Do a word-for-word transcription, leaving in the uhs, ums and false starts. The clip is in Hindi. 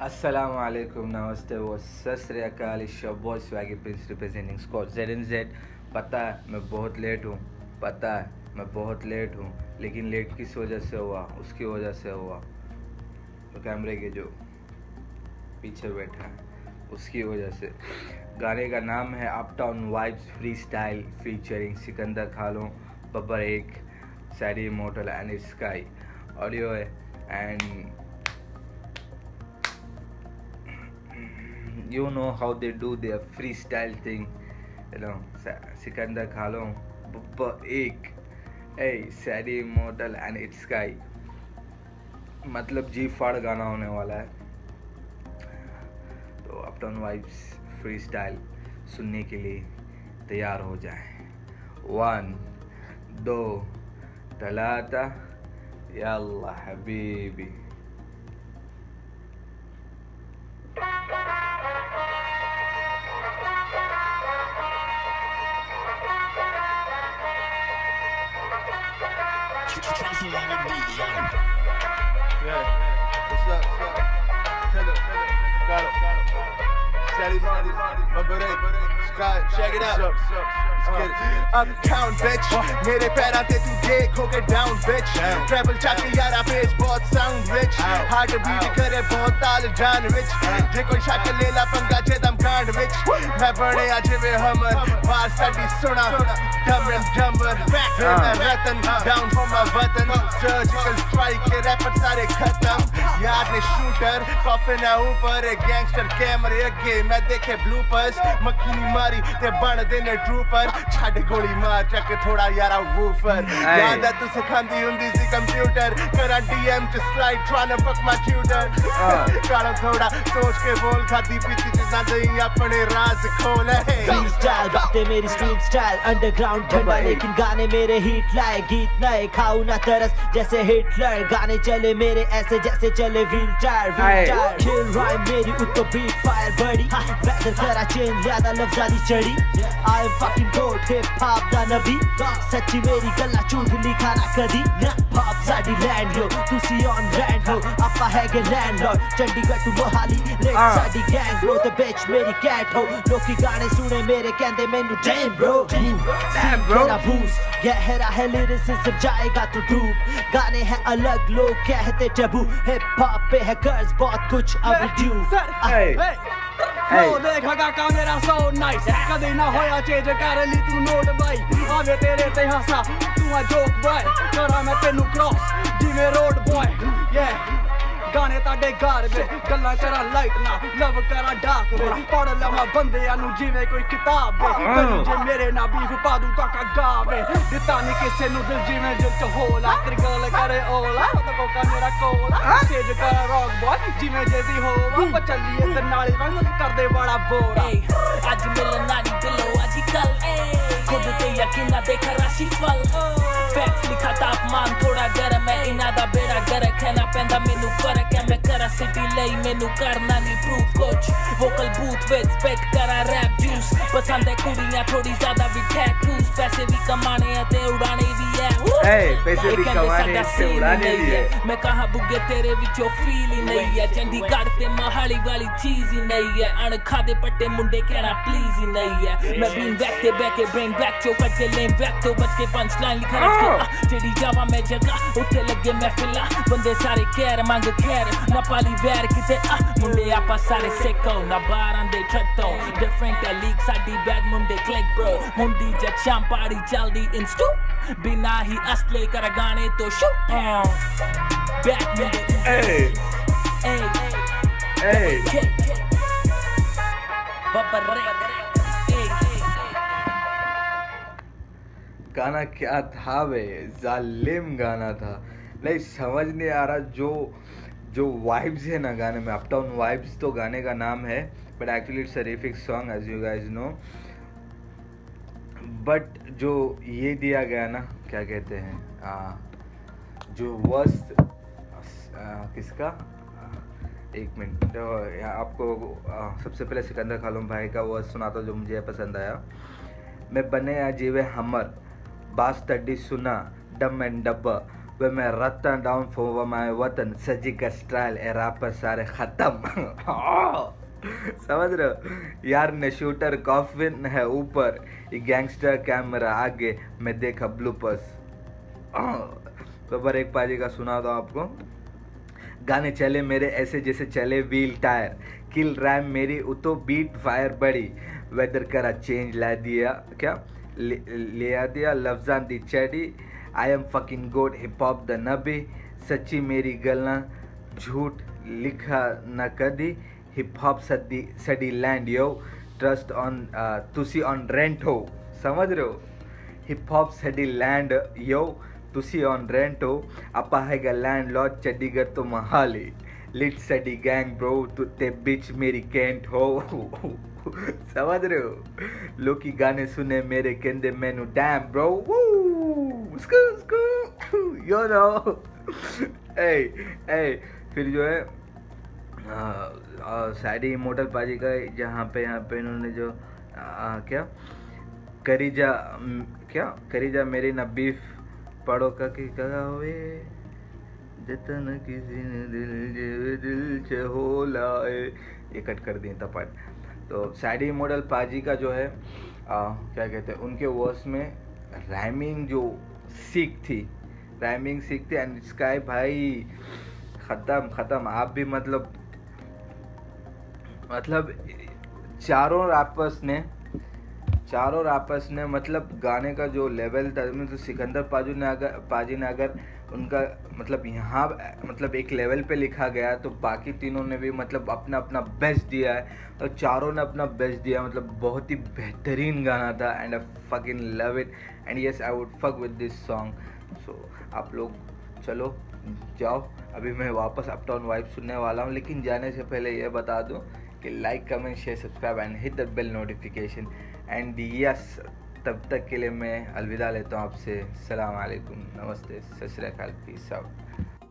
Assalamu alaikum, namaste, वो सत श्री अकाल। इस show by Swaggy Prince representing squad Z N Z. पता है मैं बहुत लेट हूँ, पता है मैं बहुत लेट हूँ, लेकिन लेट किस वजह से हुआ? उसकी वजह से हुआ तो कैमरे के जो पीछे बैठा है उसकी वजह से। गाने का नाम है uptown vibes freestyle featuring Sikander, Kahlon, Babbar एक, Saddy immortal and Sky. Audio है and you know how they do their freestyle thing, you know. Sikander, Kahlon, Babbar एक, hey, Sady Immortal and it's Sky, मतलब जी फाड़ गाना होने वाला है। तो अपटाउन वाइब्स फ्री स्टाइल सुनने के लिए तैयार हो जाए। वन दो तलाता यल्ला हबीबी। Yeah, what's up? What's up? Tell him, tell him, got him. Sady Immortal, Babbar, Sky, check it out. What's up? Let's get it. Uptown bitch, मेरे पैरा ते तू देख हो गए down bitch. Travel चाके यारा फेस बहुत sound rich. Heart beat करे बहुत ताल जान rich. जे कोई शक ले ला पंगा जे दम कांड bitch. मैं बड़े आजे वे हमर, बार स्टडी सुना. Dumb and dumber, फिर मैं रतन, down for my वतन. Surgical strike के रैपर सारे खत्म. यार ने shooter, coffin है ऊपर, एक gangster कैमरे अगे मैं देखे bloopers. मक्खी नी मारी ते बन देने trooper. छाड़ गोली मार चक थोड़ा यारा वूफर. याद है तू सिखांदी हुंदी सी कंप्यूटर. करा डीएम च slide tryna fuck my tutor. काला थोड़ा सोच के बोल, खाती पीती जितना दही अपने राज खोल है. फ्रीस्टाइल बातें मेरी स्ट्रीट स्टाइल, अंडरग्राउंड ठंडा लेकिन गाने मेरे हीट लाए. गीत नए खाऊं ना तरस जैसे हिटलर. गाने चले मेरे ऐसे जैसे चले wheel tyre. Wheel tyre kill rhyme मेरी उत्तो बीट फायर बड़ी. वेदर करा चेंज ज्यादा लफ्जारी चढ़ी. I am fucking god hip hop दा नबी. सच्ची मेरी गल्ला झूठ लिखा ना कदी. पॉप साडी लैंड लो तुसी ऑन ब्रांड हो. आपा है गे लैंडलॉर्ड चंडीगढ़ टू मोहाली. रेट साडी गैंग ब्रो ते बिच मेरी कैट हो. लोकी गाने सुने मेरे कहंदे मैनू डैम ब्रो. मेरा बूस्ट गहरा है लिरिसिज्म जाएगा तो डूब. गाने हैं अलग लोग कहते टैबू. हिप हॉप पे है कर्ज बहुत कुछ अब ड्यू. लो देखा का मेरा सो नाइस. कदी ना होया चेंज कर ली तू नोट बाई. आवे तेरे ते हंसा तू आ जोक बॉय. करा मैं तेनू क्रॉस जिਵੇਂ रोड बॉय. ये गाने ताडे घर वे गल्ला करा लाइट ना लव करा डाक वे. पढ़ लवा बंदियां नू जिਵੇਂ कोई किताब वे. करी जे मेरे ना बीफ पा दूं काका गावे. दिता नहीं किसे नू दिल जिਵੇਂ दिल च होला. तेरी गल करे ओला तो कोका मेरा कोला. चेंज करा रॉक बॉय जिਵੇਂ जेदी होवा. पर चलिए ते नाली वांग कर दे बड़ा बोरा. आज मिलना नहीं दिलो आजकल. खुद ते यकीन ना देख राशि फल. फैक्ट्स लिखा तापमान थोड़ा गर्म है. इना दा बेड़ा गर्क है ना पैंदा मैनू फर्क है. मैं करा सिटी लई मैनू करना नहीं प्रूफ कुछ. वोकल बूथ विद स्पेक करा रैप जूस. पसंद है कुड़ियां थोड़ी ज्यादा भी टैटूज. पैसे भी कमाने हैं ते उड़ाने भी है. पैसे भी कमाने ते उड़ाने भी है. मैं कहां बुगे तेरे विचों फील ही नहीं है. चंडीगढ़ ते मोहाली वाली चीज ही नहीं है. अणखादे पट्टे मुंडे कहना प्लीज ही नहीं है. मैं बीन बैक ते बैक के ब्रिंग बैक चौकट से लेन बैक तो बच के पंच लाइन लिखा रख के. जेडी जावा मैं जगह उत्ते लगे महफिला. बंदे सारे कैर मांग खैर ना पाली वैर किते. मुंडे आपा सारे सिक्को ना बाहर आंदे ट्रतो. डिफरेंट है लीग साडी बैड मुंडे क्लिक ब्रो. मुंडी जब शाम पाड़ी चलदी इंस्टू. बिना ही असले कर गाने तो शूट बैक मुंडे. Hey, hey, hey. बब्बर गाना क्या था बे? जालिम गाना था. नहीं समझ नहीं आ रहा. जो जो वाइब्स है ना गाने में, अपटाउन वाइब्स तो गाने का नाम है, but actually it's a refix song as you guys know. But जो ये दिया गया ना, क्या कहते हैं, आ, जो वर्स किसका, एक मिनट आपको आ, सबसे पहले सिकंदर खालों भाई का वर्स सुना था जो मुझे पसंद आया. मैं बने आ जीवे हमर बास तड्डी सुना डम एंड डब्बा बे मैं रत्ता डाउन फॉर माय वतन सजी का स्टाइल ए रैपर सारे खत्म समझ रहे हो यार ने शूटर कॉफिन है ऊपर ये गैंगस्टर कैमरा आगे मैं देखा ब्लूपर्स। बब्बर एक पाजी का सुना दो आपको। गाने चले मेरे ऐसे जैसे चले व्हील टायर किल रैम मेरी उतो बीट फायर बड़ी वेदर करा चेंज ला दिया क्या ले, ले आ दिया लफ्जान दी चैडी I am fucking good hip hop द नबी सच्ची मेरी गल्ला झूठ लिखा न कदी हिप हॉप सदी सडी लैंड यो ट्रस्ट ऑन तुसी ऑन रेंट हो समझ रहे हो हिप हॉप सडी लैंड यो तुसी ऑन रेंट हो अपा हैगा लैंड लॉर्ड चंडीगढ़ तो महाली लिट सडी गैंग ब्रो तू ते बिच मेरी कैंट हो समझ रहे हो लोग की गाने सुने मेरे केंदे मैनू डैम ब्रो स्कू स्कू यू नो ए ए फिर जो है सैडी इमोर्टल पाजी का जहाँ पे यहाँ पे इन्होंने जो आ, क्या करीजा क्या करीजा मेरी ना बीफ पढ़ो का कि कहा हुए जतन किसी ने दिल जे दिल चे हो लाए ये कट कर दिए तपाट। तो सैडी इमोर्टल पाजी का जो है आ, क्या कहते हैं उनके वर्स में राइमिंग जो सीख थी राइमिंग सीख थी एंड स्काई भाई ख़त्म ख़त्म आप भी मतलब मतलब चारों रैपर्स ने चारों रैपर्स ने मतलब गाने का जो लेवल था तो सिकंदर पाजू ने अगर पाजी ने अगर उनका मतलब यहाँ मतलब एक लेवल पे लिखा गया तो बाकी तीनों ने भी मतलब अपना अपना बेस्ट दिया है और चारों ने अपना बेस्ट दिया मतलब बहुत ही बेहतरीन गाना था and I fucking love it and yes I would fuck with this song. So आप लोग चलो जाओ अभी मैं वापस अपटाउन वाइब सुनने वाला हूँ लेकिन जाने से पहले ये बता दूँ कि like comment share subscribe and hit the bell notification and yes तब तक के लिए मैं अलविदा लेता हूँ आपसे। सलाम अलैकुम नमस्ते सत श्री अकाल पीस आउट।